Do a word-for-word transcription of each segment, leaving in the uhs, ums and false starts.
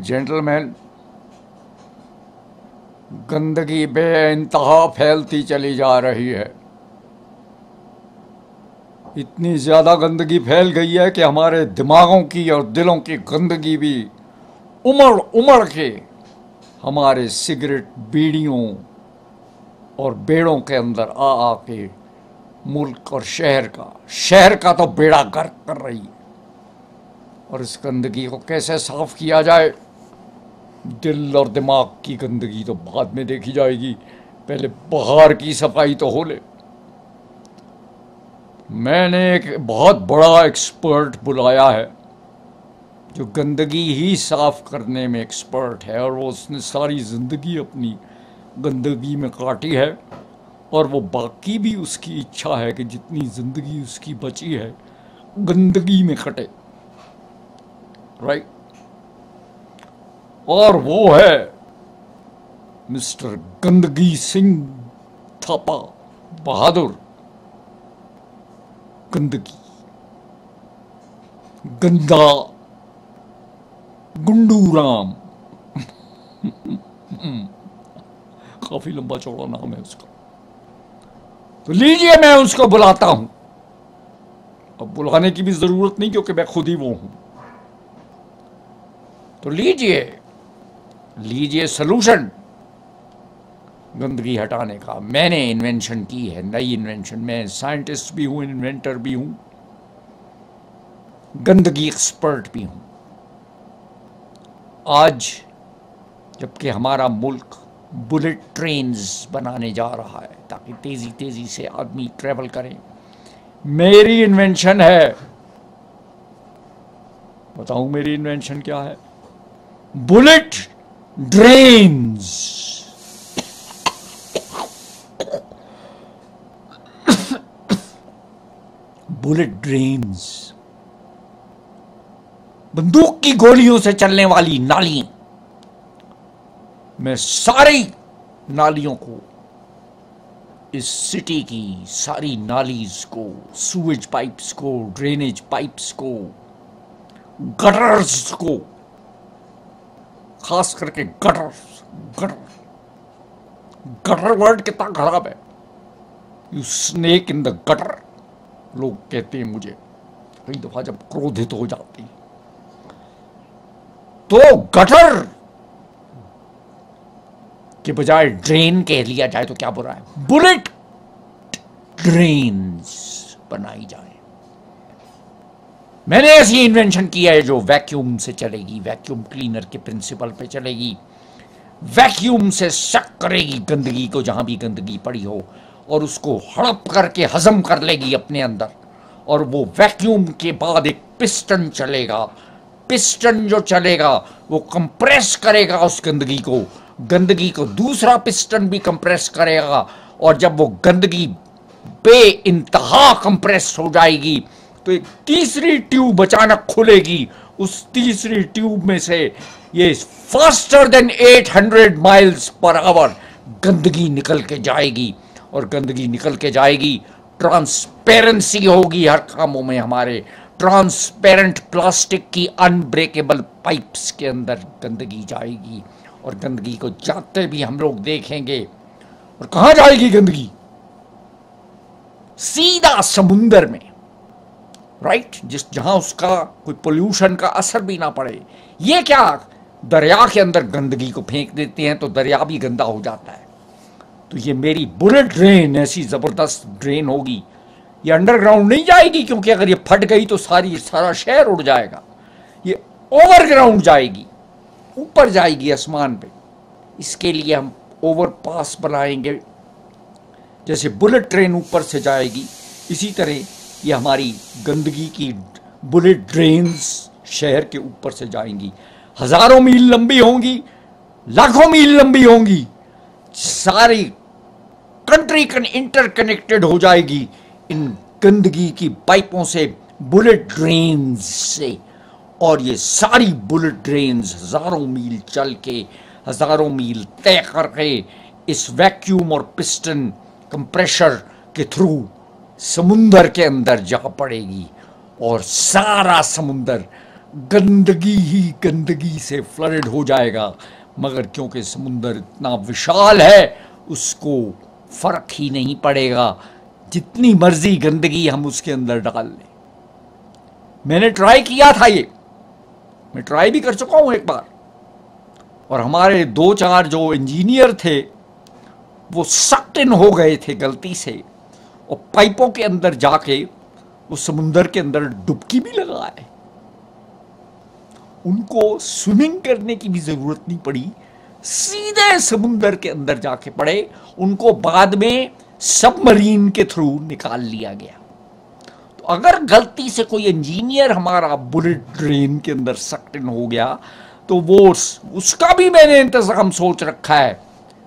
Gentleman, गंदगी बेइंतहा फैलती चली जा रही है। इतनी ज़्यादा गंदगी फैल गई है कि हमारे दिमागों की और दिलों की गंदगी भी उमड़ उमड़ के हमारे सिगरेट, बीड़ियों और बेड़ों के अंदर आ आ के मुल्क और शहर का शहर का तो बेड़ा गर्क कर रही है। और इस गंदगी को कैसे साफ किया जाए? दिल और दिमाग की गंदगी तो बाद में देखी जाएगी, पहले बाहर की सफाई तो हो ले। मैंने एक बहुत बड़ा एक्सपर्ट बुलाया है जो गंदगी ही साफ करने में एक्सपर्ट है, और वो उसने सारी ज़िंदगी अपनी गंदगी में काटी है, और वो बाकी भी उसकी इच्छा है कि जितनी ज़िंदगी उसकी बची है गंदगी में कटे, राइट। और वो है मिस्टर गंदगी सिंह थापा बहादुर। गंदगी, गंदा, गुंडू राम काफी लंबा चौड़ा नाम है उसका। तो लीजिए, मैं उसको बुलाता हूं। अब बुलाने की भी जरूरत नहीं क्योंकि मैं खुद ही वो हूं। तो लीजिए लीजिए सलूशन गंदगी हटाने का। मैंने इन्वेंशन की है, नई इन्वेंशन। मैं साइंटिस्ट भी हूं, इन्वेंटर भी हूं, गंदगी एक्सपर्ट भी हूं। आज जबकि हमारा मुल्क बुलेट ट्रेन्स बनाने जा रहा है ताकि तेजी तेजी से आदमी ट्रेवल करें, मेरी इन्वेंशन है। बताऊं मेरी इन्वेंशन क्या है? Bullet drains. बुलेट ड्रेन्स, बंदूक की गोलियों से चलने वाली नाली। मैं सारी नालियों को, इस सिटी की सारी नालीज को, सूवेज पाइप्स को, ड्रेनेज पाइप्स को, गटर्स को, खास करके गटर गटर गटर वर्ड कितना खराब है। You snake in the gutter, लोग कहते हैं मुझे कई दफा जब क्रोधित हो जाती। तो गटर के बजाय ड्रेन कह लिया जाए तो क्या बुरा है? बुलेट ड्रेन्स बनाई जाए। मैंने ऐसी इन्वेंशन की है जो वैक्यूम से चलेगी, वैक्यूम क्लीनर के प्रिंसिपल पे चलेगी। वैक्यूम से शक करेगी गंदगी को, जहां भी गंदगी पड़ी हो, और उसको हड़प करके हजम कर लेगी अपने अंदर। और वो वैक्यूम के बाद एक पिस्टन चलेगा। पिस्टन जो चलेगा वो कंप्रेस करेगा उस गंदगी को, गंदगी को दूसरा पिस्टन भी कंप्रेस करेगा। और जब वो गंदगी बेइंतहा कंप्रेस हो जाएगी तो एक तीसरी ट्यूब अचानक खुलेगी। उस तीसरी ट्यूब में से ये फास्टर देन आठ सौ माइल्स पर आवर गंदगी निकल के जाएगी। और गंदगी निकल के जाएगी, ट्रांसपेरेंसी होगी हर कामों में हमारे। ट्रांसपेरेंट प्लास्टिक की अनब्रेकेबल पाइप्स के अंदर गंदगी जाएगी, और गंदगी को जाते भी हम लोग देखेंगे। और कहां जाएगी गंदगी? सीधा समुंदर में, राइट, जिस जहां उसका कोई पोल्यूशन का असर भी ना पड़े। ये क्या, दरिया के अंदर गंदगी को फेंक देते हैं तो दरिया भी गंदा हो जाता है। तो ये मेरी बुलेट ड्रेन ऐसी जबरदस्त ड्रेन होगी, ये अंडरग्राउंड नहीं जाएगी, क्योंकि अगर ये फट गई तो सारी सारा शहर उड़ जाएगा। ये ओवरग्राउंड जाएगी, ऊपर जाएगी आसमान पे। इसके लिए हम ओवरपास बनाएंगे। जैसे बुलेट ट्रेन ऊपर से जाएगी, इसी तरह ये हमारी गंदगी की बुलेट ड्रेन्स शहर के ऊपर से जाएंगी। हजारों मील लंबी होंगी, लाखों मील लंबी होंगी, सारी कंट्री इंटरकनेक्टेड हो जाएगी इन गंदगी की पाइपों से, बुलेट ड्रेन्स से। और ये सारी बुलेट ड्रेन्स हजारों मील चल के, हजारों मील तय करके इस वैक्यूम और पिस्टन कंप्रेशर के थ्रू समुंदर के अंदर जा पड़ेगी। और सारा समुंदर गंदगी ही गंदगी से फ्लडेड हो जाएगा, मगर क्योंकि समुंदर इतना विशाल है उसको फर्क ही नहीं पड़ेगा, जितनी मर्जी गंदगी हम उसके अंदर डाल लें। मैंने ट्राई किया था, ये मैं ट्राई भी कर चुका हूं एक बार, और हमारे दो चार जो इंजीनियर थे वो सक्ट इन हो गए थे गलती से, और पाइपों के अंदर जाके उस समुंदर के अंदर डुबकी भी लगाए। उनको स्विमिंग करने की भी जरूरत नहीं पड़ी, सीधे समुंदर के अंदर जाके पड़े। उनको बाद में सबमरीन के थ्रू निकाल लिया गया। तो अगर गलती से कोई इंजीनियर हमारा बुलेट ड्रेन के अंदर सक्ट इन हो गया तो वो उसका भी मैंने इंतजाम सोच रखा है।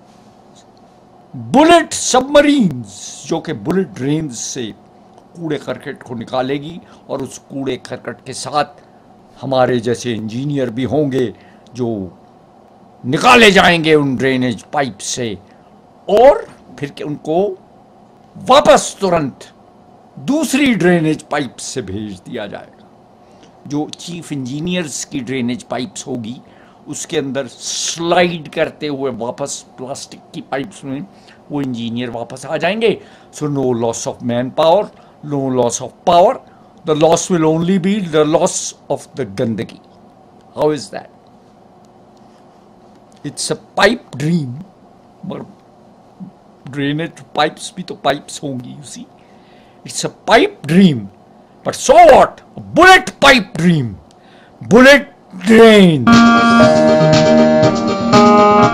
बुलेट सबमरीन्स जो कि बुलेट ड्रेन से कूड़े करकट को निकालेगी, और उस कूड़े करकट के साथ हमारे जैसे इंजीनियर भी होंगे जो निकाले जाएंगे उन ड्रेनेज पाइप से, और फिर के उनको वापस तुरंत दूसरी ड्रेनेज पाइप से भेज दिया जाएगा। जो चीफ इंजीनियर्स की ड्रेनेज पाइप्स होगी उसके अंदर स्लाइड करते हुए वापस प्लास्टिक की पाइप्स में वो इंजीनियर वापस आ जाएंगे। So no loss of man power, no loss of power, the loss will only be the loss of the गंदगी। How is that? It's a pipe dream, मगर ड्रेनेज पाइप्स भी तो पाइप्स होंगी, you see. It's a pipe dream, but so what? A bullet pipe dream. Bullet drain.